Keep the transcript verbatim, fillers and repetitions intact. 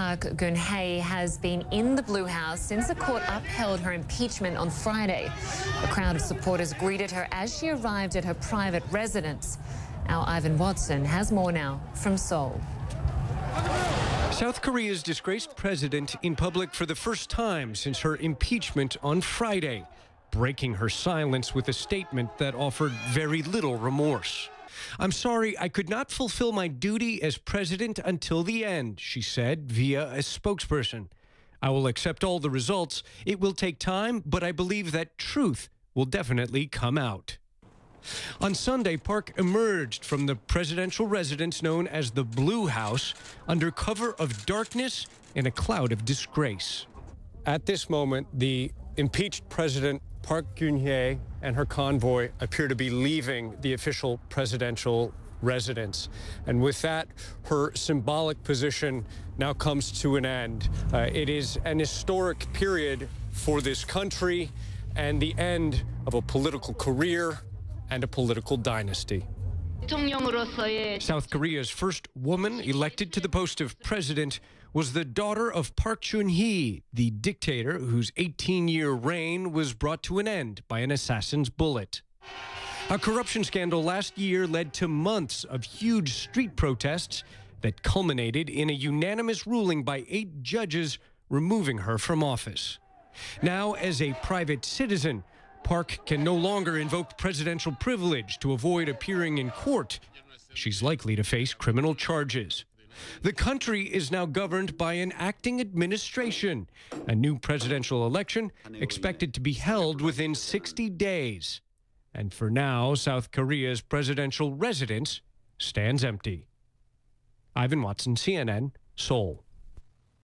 Park Geun-hye has been in the Blue House since the court upheld her impeachment on Friday. A crowd of supporters greeted her as she arrived at her private residence. Our Ivan Watson has more now from Seoul. South Korea's disgraced president in public for the first time since her impeachment on Friday, breaking her silence with a statement that offered very little remorse. "I'm sorry, I could not fulfill my duty as president until the end," she said via a spokesperson. "I will accept all the results. It will take time, but I believe that truth will definitely come out." On Sunday, Park emerged from the presidential residence known as the Blue House under cover of darkness in a cloud of disgrace. At this moment, the impeached president, Park Geun-hye, and her convoy appear to be leaving the official presidential residence. And with that, her symbolic position now comes to an end. Uh, it is an historic period for this country and the end of a political career and a political dynasty. South Korea's first woman elected to the post of president was the daughter of Park Geun-hye, the dictator whose eighteen-year reign was brought to an end by an assassin's bullet. A corruption scandal last year led to months of huge street protests that culminated in a unanimous ruling by eight judges removing her from office. Now, as a private citizen, Park can no longer invoke presidential privilege to avoid appearing in court. She's likely to face criminal charges. The country is now governed by an acting administration, a new presidential election expected to be held within sixty days. And for now, South Korea's presidential residence stands empty. Ivan Watson, C N N, Seoul.